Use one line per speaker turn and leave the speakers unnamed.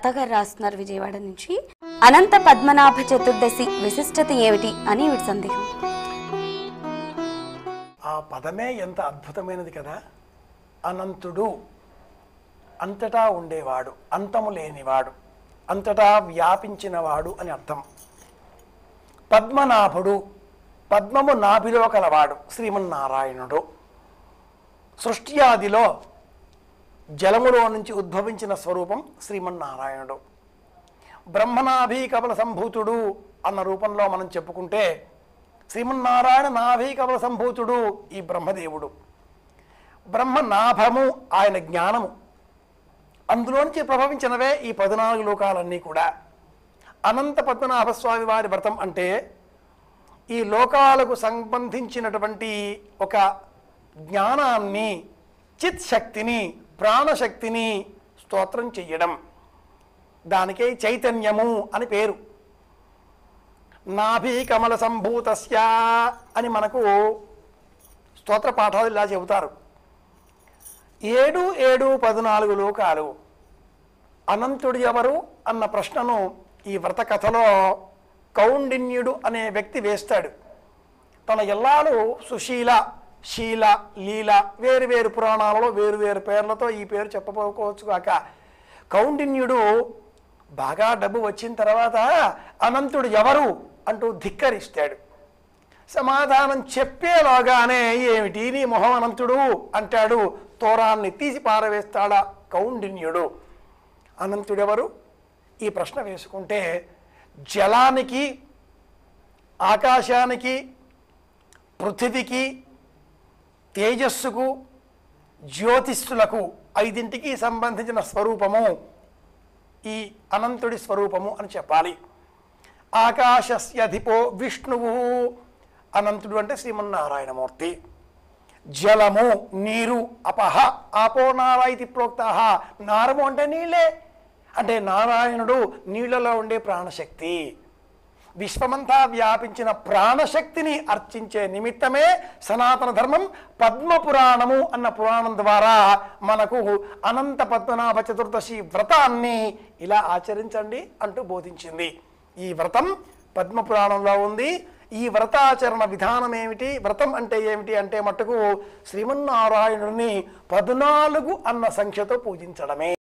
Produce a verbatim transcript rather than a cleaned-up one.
లత గారు రాస్తున్నారు విజయవాడ నుంచి. అనంత పద్మనాభ చతుర్దశి విశిష్టత ఏమిటి అని వీడి సందేహం.
ఆ పదమే ఎంత అద్భుతమైనది కదా. అనంతుడు, అంతటా ఉండేవాడు, అంతము లేనివాడు, అంతటా వ్యాపించినవాడు అని అర్థం. పద్మనాభుడు, పద్మము నాభిలో కలవాడు శ్రీమన్నారాయణుడు. సృష్టి ఆదిలో జలములో నుంచి ఉద్భవించిన స్వరూపం శ్రీమన్నారాయణుడు. బ్రహ్మనాభి కమల సంభూతుడు అన్న రూపంలో మనం చెప్పుకుంటే శ్రీమన్నారాయణ నాభి కమల సంభూతుడు ఈ బ్రహ్మదేవుడు. బ్రహ్మనాభము ఆయన జ్ఞానము, అందులోంచి ప్రభవించినవే ఈ పద్నాలుగు లోకాలన్నీ కూడా. అనంత పద్మనాభస్వామి వారి వ్రతం అంటే ఈ లోకాలకు సంబంధించినటువంటి ఒక జ్ఞానాన్ని, చిత్ శక్తిని, ప్రాణశక్తిని స్తోత్రం చెయ్యడం. దానికే చైతన్యము అని పేరు. నాభి కమల సంభూతస్య అని మనకు స్తోత్ర పాఠాలు ఇలా చెబుతారు. ఏడు ఏడు పద్నాలుగు లోకాలు. అనంతుడు ఎవరు అన్న ప్రశ్నను ఈ వ్రత కథలో కౌండిన్యుడు అనే వ్యక్తి వేస్తాడు. తన ఇల్లాలు సుశీల, శీల, లీల వేరు వేరు పురాణాలలో వేరు వేరు పేర్లతో ఈ పేరు చెప్పకపోవచ్చు కాక, కౌండిన్యుడు బాగా డబ్బు వచ్చిన తర్వాత అనంతుడు ఎవరు అంటూ ధిక్కరిస్తాడు. సమాధానం చెప్పేలాగానే ఏమిటి నీ మొహం అనంతుడు అంటాడు. తోరాన్ని తీసి పారవేస్తాడా కౌండిన్యుడు. అనంతుడెవరు ఈ ప్రశ్న వేసుకుంటే జలానికి, ఆకాశానికి, పృథివికి, తేజస్సుకు, జ్యోతిష్సులకు ఐదింటికి సంబంధించిన స్వరూపము ఈ అనంతుడి స్వరూపము అని చెప్పాలి. ఆకాశస్యధిపో విష్ణువు, అనంతుడు అంటే శ్రీమన్నారాయణమూర్తి. జలము నీరు, అపహ ఆపో నారా ఇది ప్రోక్త. నారము అంటే నీళ్ళే, అంటే నారాయణుడు నీళ్లలో ఉండే ప్రాణశక్తి. విశ్వమంతా వ్యాపించిన ప్రాణశక్తిని అర్చించే నిమిత్తమే సనాతన ధర్మం పద్మపురాణము అన్న పురాణం ద్వారా మనకు అనంత పద్మనాభ చతుర్దశి వ్రతాన్ని ఇలా ఆచరించండి అంటూ బోధించింది. ఈ వ్రతం పద్మపురాణంలో ఉంది. ఈ వ్రతాచరణ విధానం ఏమిటి, వ్రతం అంటే ఏమిటి అంటే మట్టుకు శ్రీమన్నారాయణుడిని పద్నాలుగు అన్న సంఖ్యతో పూజించడమే.